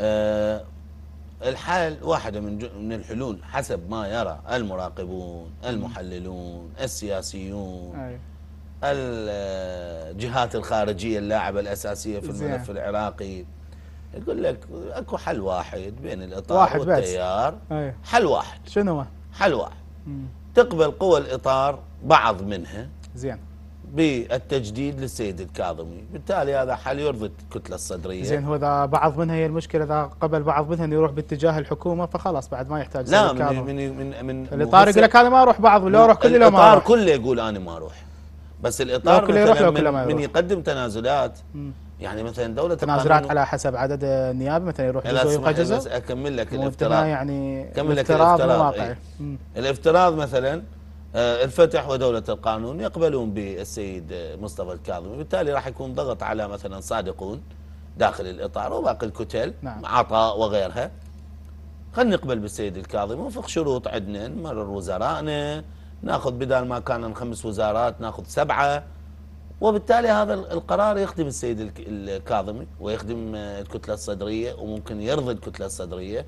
الحل واحدة من الحلول حسب ما يرى المراقبون، المحللون، السياسيون، الجهات الخارجية اللاعبة الأساسية في الملف العراقي. يقول لك اكو حل واحد بين الإطار والتيار. حل واحد. شنو؟ حل واحد. تقبل قوى الإطار بعض منها زين بالتجديد للسيد الكاظمي، بالتالي هذا حل يرضي الكتلة الصدرية. زين هو إذا بعض منها هي المشكلة، إذا قبل بعض منها أنه يروح باتجاه الحكومة فخلاص بعد ما يحتاج سيد الكاظمي. لا من الإطار يقول لك هذا ما أروح بعض ولا أروح كله، لا ما الإطار كله يقول أنا ما أروح، بس الإطار كله يروح لو كله ما يروح. من يقدم تنازلات. يعني مثلا دولة تنازلات على حسب عدد النيابة، مثلا يروح جزء ويبقى جزء. أكمل لك الافتراض، يعني أكمل لك الافتراض. الافتراض مثلا الفتح ودولة القانون يقبلون بالسيد مصطفى الكاظمي، بالتالي راح يكون ضغط على مثلا صادقون داخل الإطار وباقي الكتل، نعم. عطاء وغيرها. خلينا نقبل بالسيد الكاظمي، وفق شروط عندنا نمرر وزرائنا، ناخذ بدال ما كان 5 وزارات ناخذ 7، وبالتالي هذا القرار يخدم السيد الكاظمي ويخدم الكتلة الصدرية، وممكن يرضي الكتلة الصدرية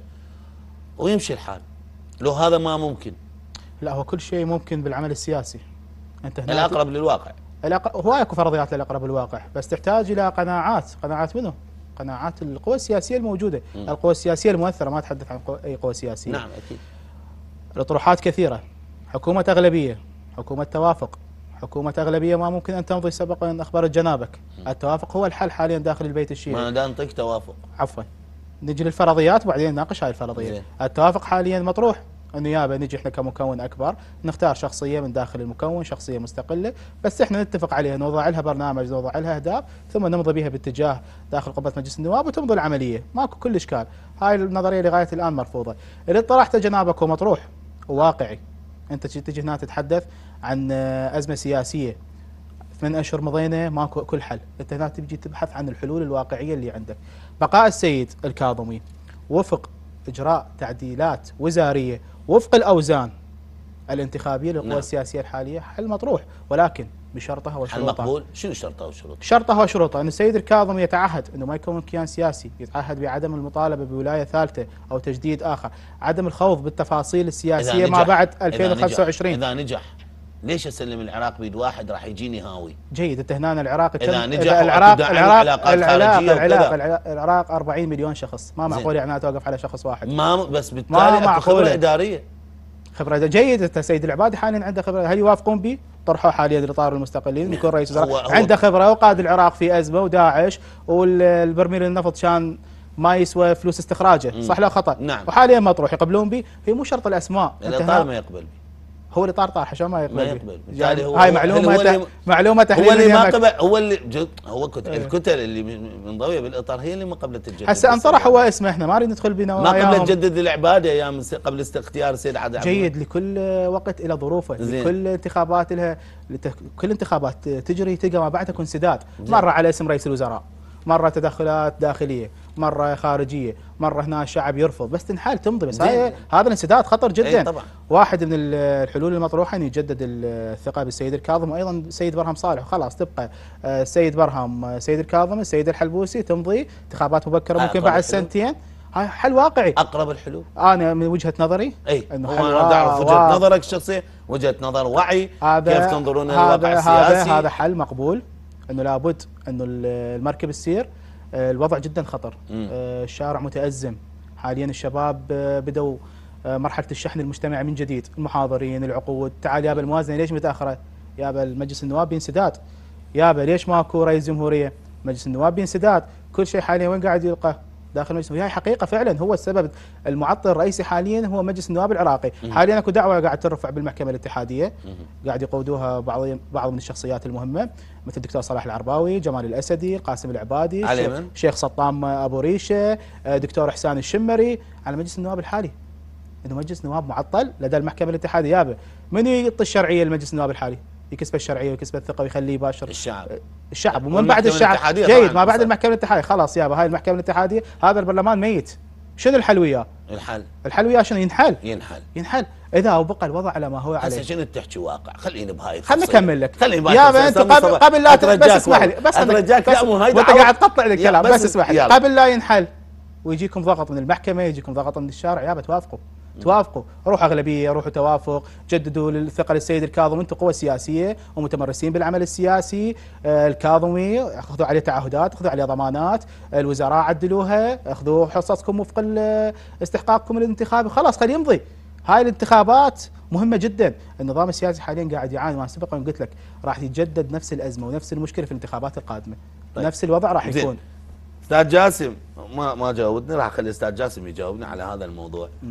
ويمشي الحال. لو هذا ما ممكن، لا هو كل شيء ممكن بالعمل السياسي. انت هنا الأقرب للواقع. هو اكو فرضيات للأقرب للواقع، بس تحتاج إلى قناعات منه؟ قناعات القوى السياسية الموجودة. القوى السياسية المؤثرة، ما أتحدث عن أي قوى سياسية. نعم أكيد. الأطروحات كثيرة، حكومة أغلبية، حكومة توافق. حكومة أغلبية ما ممكن أن تمضي سبق أن أخبرت جنابك. التوافق هو الحل حاليا داخل البيت الشيعي. ما دا نطق توافق. عفوا، نجي للفرضيات وبعدين نناقش هاي الفرضية. التوافق حاليا مطروح، النيابة نجي احنا كمكون أكبر نختار شخصية من داخل المكون، شخصية مستقلة، بس احنا نتفق عليها، نوضع لها برنامج، نوضع لها أهداف، ثم نمضي بها باتجاه داخل قبة مجلس النواب وتمضي العملية. ماكو كل إشكال. هاي النظرية لغاية الآن مرفوضة. اللي طرحته جنابك هو مطروح وواقعي. أنت تجي هنا تتحدث عن أزمة سياسية 8 أشهر مضينا ماكو كل حل، أنت هنا تجي تبحث عن الحلول الواقعية اللي عندك. بقاء السيد الكاظمي وفق إجراء تعديلات وزارية وفق الأوزان الانتخابية للقوى السياسية الحالية حل مطروح، ولكن بشرطها وشروطها. حل مقبول. شنو شرطها وشروطها؟ شرطها وشروطها أن السيد الكاظمي يتعهد أنه ما يكون كيان سياسي، يتعهد بعدم المطالبة بولاية ثالثة أو تجديد آخر، عدم الخوض بالتفاصيل السياسية ما بعد 2025. إذا نجح ليش اسلم العراق بيد واحد راح يجيني هاوي؟ جيد. انت هنا العراق اذا نجح العراق 40 مليون شخص، ما معقول يعني توقف على شخص واحد. ما بس بالتالي اكو خبره اداريه. خبره جيد. انت سيد العبادي حاليا عنده خبره، هل يوافقون به؟ طرحوه حاليا لإطار المستقلين يكون رئيس وزراء، عنده خبره وقاد العراق في ازمه وداعش والبرميل النفط كان ما يسوى فلوس استخراجه، صح لا خطا؟ نعم. وحاليا مطروح يقبلون به، هي مو شرط الاسماء. الاطار ما يقبل به. هو اللي طارح عشان ما يقبل. ما يقبل. يعني هاي معلومه تحليليه. هو اللي ما قبل، هو الكتل اللي منضويه بالاطار هي اللي ما قبلت تجدد. هسه انطرح هو اسمه، احنا ما نريد ندخل بنواياهم. ما قبلت تجدد العباده ايام قبل اختيار السيد عادل. جيد. لكل وقت الى ظروفه، لكل انتخابات لها، كل انتخابات تجري تلقى ما بعدها انسداد، مره على اسم رئيس الوزراء، مرة تدخلات داخلية، مرة خارجية، مرة هنا الشعب يرفض، بس تنحل تمضي. بس هذا الانسداد خطر جدا. طبعا. واحد من الحلول المطروحة أن يجدد الثقة بالسيد الكاظم، وأيضا السيد برهم صالح، خلاص تبقى السيد برهم، السيد الكاظم، السيد الحلبوسي، تمضي انتخابات مبكرة ممكن بعد سنتين. هاي حل واقعي. اقرب الحلول. انا من وجهة نظري انه انا اعرف وجهة نظرك الشخصية، وجهة نظر وعي، كيف تنظرون للوضع السياسي. هذا حل مقبول، انه لابد انه المركب السير. الوضع جدا خطر. الشارع متأزم حاليا، الشباب بدوا مرحلة الشحن المجتمعي من جديد، المحاضرين، العقود. تعال يابا الموازنة ليش متأخرة؟ يابا المجلس النواب بانسداد. يابا ليش ماكو رئيس جمهورية؟ مجلس النواب بانسداد. كل شيء حاليا وين قاعد يلقى؟ داخل مجلس. وهي حقيقة فعلا هو السبب المعطل الرئيسي حاليا هو مجلس النواب العراقي. حاليا اكو دعوة قاعد ترفع بالمحكمة الاتحادية، قاعد يقودوها بعض من الشخصيات المهمة مثل الدكتور صلاح العرباوي، جمال الأسدي، القاسم العبادي، شيخ سطام أبو ريشة، دكتور إحسان الشمري، على مجلس النواب الحالي. انه مجلس نواب معطل لدى المحكمة الاتحادية. يابا من يعطي الشرعية لمجلس النواب الحالي؟ يكسب الشرعية ويكسب الثقة ويخليه يباشر الشعب. ومن بعد الشعب جيد، ما بعد المحكمة الاتحادية خلاص يابا هاي المحكمة الاتحادية، هذا البرلمان ميت. شنو الحل وياه؟ الحل وياه شنو؟ ينحل اذا بقى الوضع على ما هو عليه. هسه شنو تحكي واقع؟ خليني بهاي خليني اكمل لك. يابا انت قبل لا بس اسمح لي، بس اترجاك يا مو هاي وانت قاعد تقطع لي الكلام، بس اسمح لي. قبل لا ينحل ويجيكم ضغط من المحكمه، يجيكم ضغط من الشارع، يابا توافقوا، روحوا اغلبيه، روحوا توافق، جددوا الثقه للسيد الكاظمي، انتم قوه سياسيه ومتمرسين بالعمل السياسي. الكاظمي اخذوا عليه تعهدات، اخذوا عليه ضمانات، الوزراء عدلوها، اخذوا حصصكم وفق استحقاقكم الانتخابي، خلاص خليه يمضي. هاي الانتخابات مهمه جدا. النظام السياسي حاليا قاعد يعاني، ما سبق قلت لك راح يتجدد نفس الازمه ونفس المشكله في الانتخابات القادمه. طيب. نفس الوضع راح يكون. استاذ جاسم ما جاوبني، راح اخلي استاذ جاسم يجاوبني على هذا الموضوع.